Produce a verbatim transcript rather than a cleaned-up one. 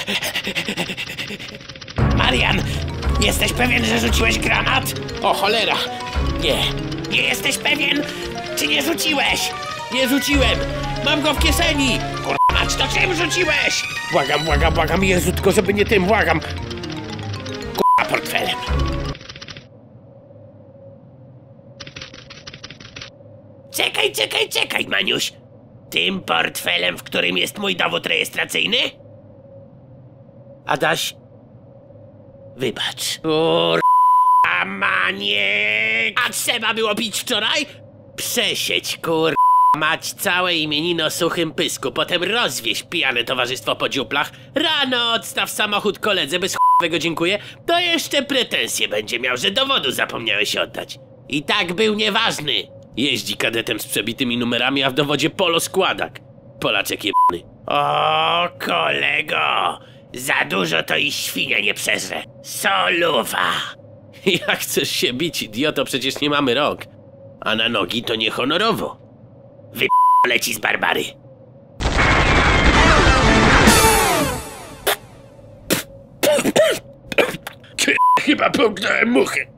Marian, jesteś pewien, że rzuciłeś granat? O cholera! Nie. Nie jesteś pewien, czy nie rzuciłeś? Nie rzuciłem! Mam go w kieszeni! Kurwa, to czym rzuciłeś? Błagam, błagam, błagam, Jezu, tylko żeby nie tym, błagam! Kurwa, portfelem! Czekaj, czekaj, czekaj, Maniuś! Tym portfelem, w którym jest mój dowód rejestracyjny? Adaś... Wybacz. Kurwa, Maniek! A trzeba było pić wczoraj? Przesieć, kurwa, mać całe imieniny o suchym pysku, potem rozwieź pijane towarzystwo po dziuplach, rano odstaw samochód koledze bez ch**wego dziękuję, to jeszcze pretensje będzie miał, że dowodu zapomniałeś oddać. I tak był nieważny. Jeździ kadetem z przebitymi numerami, a w dowodzie polo składak. Polaczek jebany. O, kolego! Za dużo to i świnia nie przeżre. Soluwa! Jak chcesz się bić, idioto? Przecież nie mamy rąk. A na nogi to niehonorowo. Wy leci z Barbary. Chyba połknąłem muchę.